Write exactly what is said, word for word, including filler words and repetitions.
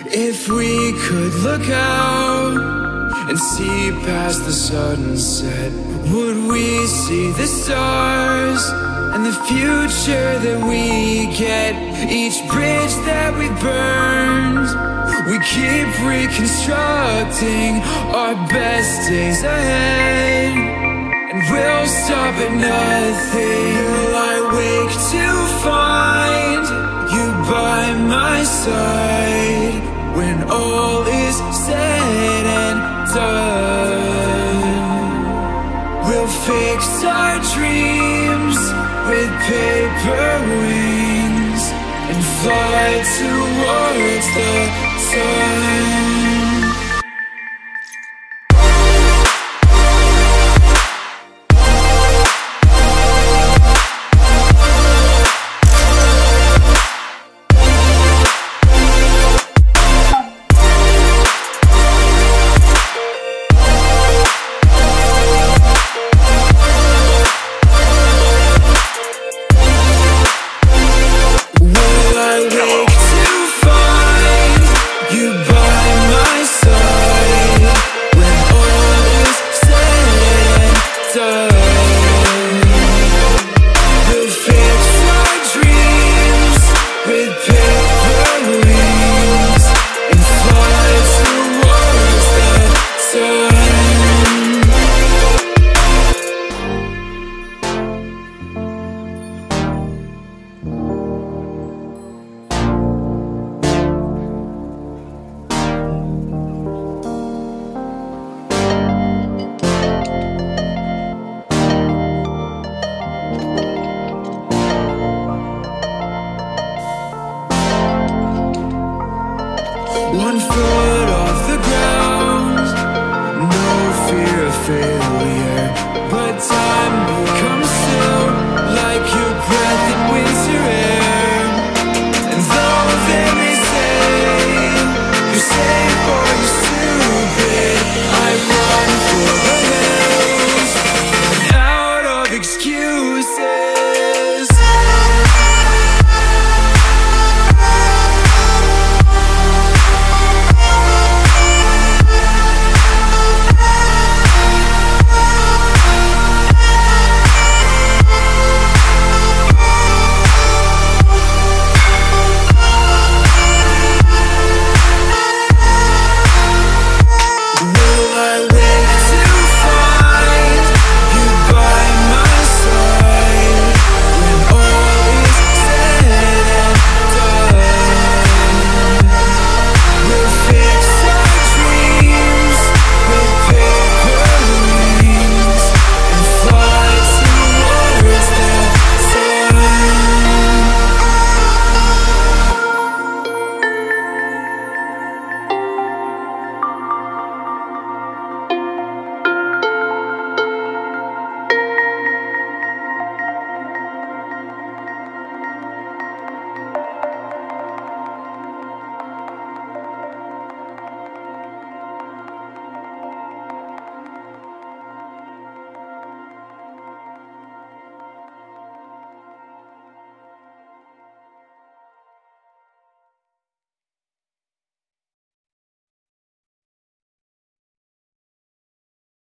If we could look out and see past the sunset, would we see the stars and the future that we get? Each bridge that we burned, we keep reconstructing our best days ahead, and we'll stop at nothing. Will I wake to find you by my side when all is said and done? We'll fix our dreams with paper wings and fly towards the sun. One foot off the ground, no fear of failure.